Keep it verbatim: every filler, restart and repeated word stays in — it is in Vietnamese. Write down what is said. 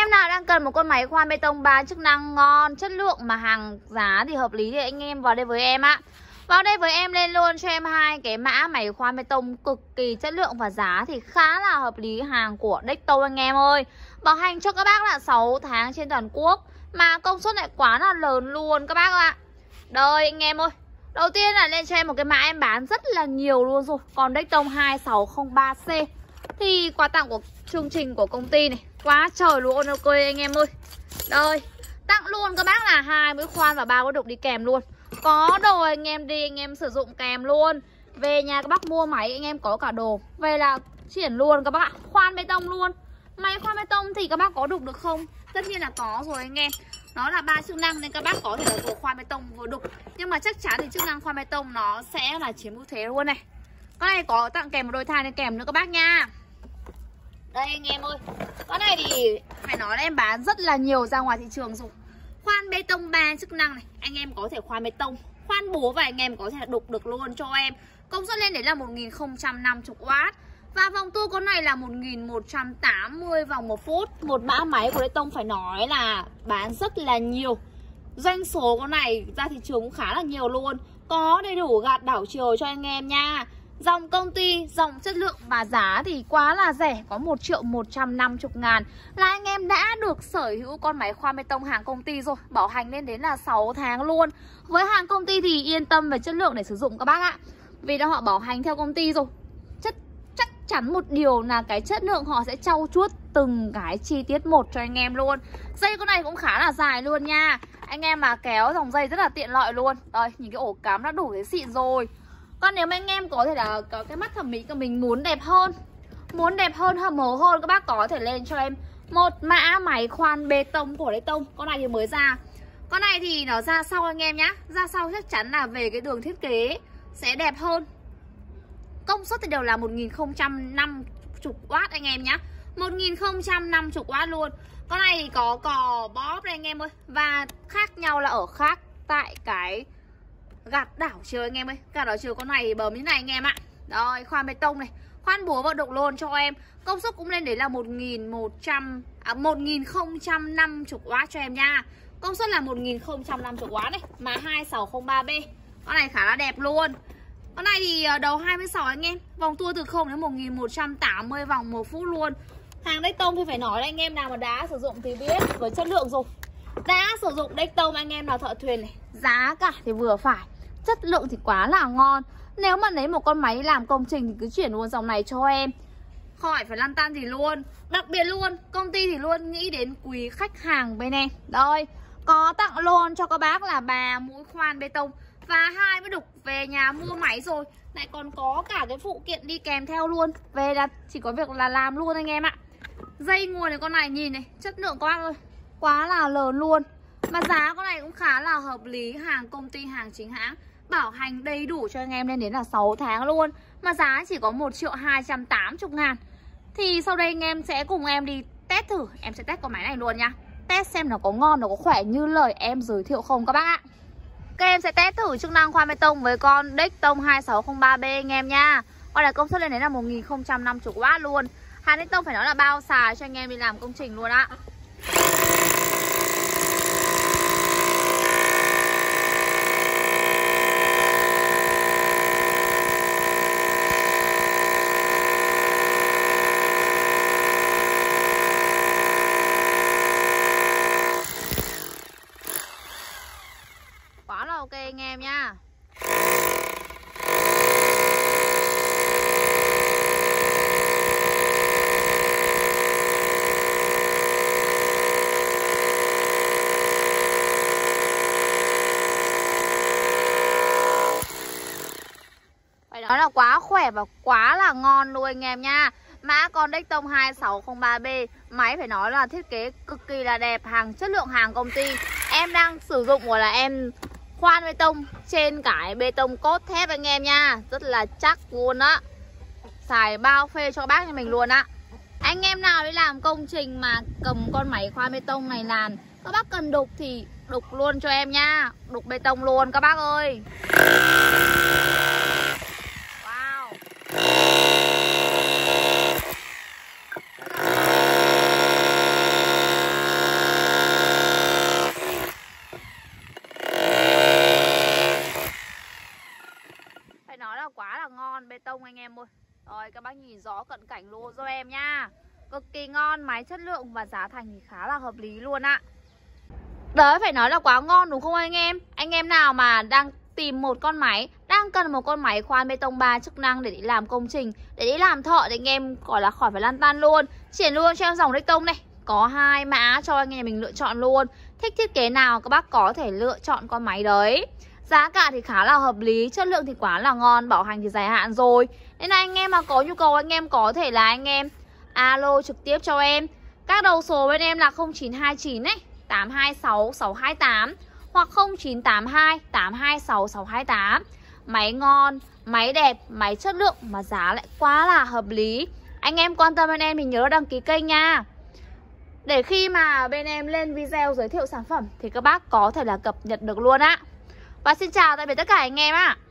em nào đang cần một con máy khoan bê tông ba chức năng ngon, chất lượng mà hàng giá thì hợp lý thì anh em vào đây với em ạ. Vào đây với em lên luôn cho em hai cái mã máy khoan bê tông cực kỳ chất lượng và giá thì khá là hợp lý, hàng của Decto anh em ơi. Bảo hành cho các bác là sáu tháng trên toàn quốc mà công suất lại quá là lớn luôn các bác ạ. Đây anh em ơi, đầu tiên là lên cho em một cái mã em bán rất là nhiều luôn rồi. Còn Decto hai sáu không ba C thì quà tặng của chương trình của công ty này quá trời luôn ok anh em ơi. Đây, tặng luôn các bác là hai mũi khoan và ba cái đục đi kèm luôn. Có đồ anh em đi anh em sử dụng kèm luôn. Về nhà các bác mua máy anh em có cả đồ về là triển luôn các bác ạ. Khoan bê tông luôn. Máy khoan bê tông thì các bác có đục được không? Tất nhiên là có rồi anh em. Nó là ba chức năng nên các bác có thể là vừa khoan bê tông vừa đục. Nhưng mà chắc chắn thì chức năng khoan bê tông nó sẽ là chiếm ưu thế luôn này. Cái này có tặng kèm một đôi thang lên kèm nữa các bác nha. Đây anh em ơi, cái này thì phải nói là em bán rất là nhiều ra ngoài thị trường rồi. Khoan bê tông ba chức năng này, anh em có thể khoan bê tông, khoan búa và anh em có thể đục được luôn cho em. Công suất lên đấy là một nghìn không trăm năm mươi oát. Và vòng tua con này là một nghìn một trăm tám mươi vòng một phút. Một mã máy của Decto phải nói là bán rất là nhiều. Doanh số con này ra thị trường cũng khá là nhiều luôn. Có đầy đủ gạt đảo chiều cho anh em nha. Dòng công ty, dòng chất lượng và giá thì quá là rẻ. Có một triệu một trăm năm mươi ngàn là anh em đã được sở hữu con máy khoan bê tông hàng công ty rồi. Bảo hành lên đến là sáu tháng luôn. Với hàng công ty thì yên tâm về chất lượng để sử dụng các bác ạ. Vì đã họ bảo hành theo công ty rồi. Chất, chắc chắn một điều là cái chất lượng họ sẽ trau chuốt từng cái chi tiết một cho anh em luôn. Dây con này cũng khá là dài luôn nha. Anh em mà kéo dòng dây rất là tiện lợi luôn. Đây, nhìn cái ổ cắm đã đủ cái xịn rồi. Còn nếu mà anh em có thể là có cái mắt thẩm mỹ của mình muốn đẹp hơn, muốn đẹp hơn, hầm hố hơn, các bác có thể lên cho em một mã máy khoan bê tông của Decto. Con này thì mới ra. Con này thì nó ra sau anh em nhá. Ra sau chắc chắn là về cái đường thiết kế sẽ đẹp hơn. Công suất thì đều là một nghìn không trăm năm mươi oát anh em nhá. một nghìn không trăm năm mươi oát luôn. Con này thì có cò bóp đây anh em ơi. Và khác nhau là ở khác tại cái gạt đảo chiều anh em ơi. Gạt đảo chiều con này thì bấm như này anh em ạ. Rồi, khoan bê tông này, khoan búa vận động luôn cho em. Công suất cũng lên đến là một nghìn một trăm à một nghìn không trăm năm mươi oát cho em nha. Công suất là một nghìn không trăm năm mươi oát này, mà hai sáu không ba B. Con này khá là đẹp luôn. Con này thì đầu hai mươi sáu anh em, vòng tua từ không đến một nghìn một trăm tám mươi vòng một phút luôn. Hàng Decto thì phải nói là anh em nào mà đã sử dụng thì biết với chất lượng rồi. Đã sử dụng Decto anh em nào thợ thuyền này, giá cả thì vừa phải, chất lượng thì quá là ngon. Nếu mà lấy một con máy làm công trình thì cứ chuyển luôn dòng này cho em, khỏi phải lăn tăn gì luôn. Đặc biệt luôn, công ty thì luôn nghĩ đến quý khách hàng bên em. Đây, có tặng luôn cho các bác là ba mũi khoan bê tông và hai mới đục. Về nhà mua máy rồi lại còn có cả cái phụ kiện đi kèm theo luôn. Về là chỉ có việc là làm luôn anh em ạ. Dây nguồn này con này nhìn này, chất lượng quá ơi, quá là lớn luôn. Mà giá con này cũng khá là hợp lý, hàng công ty, hàng chính hãng. Bảo hành đầy đủ cho anh em lên đến là sáu tháng luôn. Mà giá chỉ có một triệu hai trăm tám mươi ngàn. Thì sau đây anh em sẽ cùng em đi test thử. Em sẽ test con máy này luôn nha. Test xem nó có ngon, nó có khỏe như lời em giới thiệu không các bác ạ. Các em sẽ test thử chức năng khoan bê tông với con Decto hai sáu không ba B anh em nha. Con này công suất lên đến là một nghìn không trăm năm mươi oát luôn. Hàng Decto phải nói là bao xài cho anh em đi làm công trình luôn ạ. Quá là ok anh em nha. Phải nói là quá khỏe và quá là ngon luôn anh em nha. Mã con Decto hai sáu không ba B, máy phải nói là thiết kế cực kỳ là đẹp, hàng chất lượng, hàng công ty. Em đang sử dụng gọi là em khoan bê tông trên cái bê tông cốt thép anh em nha. Rất là chắc luôn á. Xài bao phê cho bác nhà mình luôn á. Anh em nào đi làm công trình mà cầm con máy khoan bê tông này làm, các bác cần đục thì đục luôn cho em nha. Đục bê tông luôn các bác ơi. Wow. có cận cảnh luôn cho em nha. Cực kỳ ngon, máy chất lượng và giá thành thì khá là hợp lý luôn ạ. Đấy, phải nói là quá ngon đúng không anh em? Anh em nào mà đang tìm một con máy, đang cần một con máy khoan bê tông ba chức năng để đi làm công trình, để đi làm thợ thì anh em gọi là khỏi phải lăn tăn luôn. Triển luôn cho em dòng Rexton này, có hai mã cho anh em mình lựa chọn luôn. Thích thiết kế nào các bác có thể lựa chọn con máy đấy. Giá cả thì khá là hợp lý, chất lượng thì quá là ngon, bảo hành thì dài hạn rồi. Nên là anh em mà có nhu cầu anh em có thể là anh em alo trực tiếp cho em. Các đầu số bên em là không chín hai chín ấy, tám hai sáu sáu hai tám hoặc không chín tám hai tám hai sáu sáu hai tám. Máy ngon, máy đẹp, máy chất lượng mà giá lại quá là hợp lý. Anh em quan tâm bên em thì nhớ đăng ký kênh nha, để khi mà bên em lên video giới thiệu sản phẩm thì các bác có thể là cập nhật được luôn á. Và xin chào tạm biệt tất cả anh em ạ.